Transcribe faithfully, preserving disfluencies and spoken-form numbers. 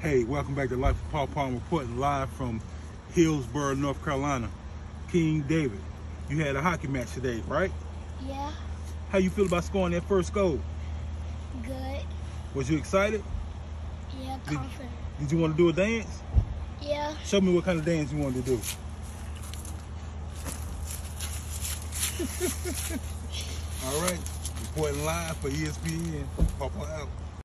Hey, welcome back to Life of Paul Palmer, reporting live from Hillsborough, North Carolina. King David, you had a hockey match today, right? Yeah. How you feel about scoring that first goal? Good. Was you excited? Yeah, confident. Did, did you want to do a dance? Yeah. Show me what kind of dance you wanted to do. All right, reporting live for E S P N. Papa out.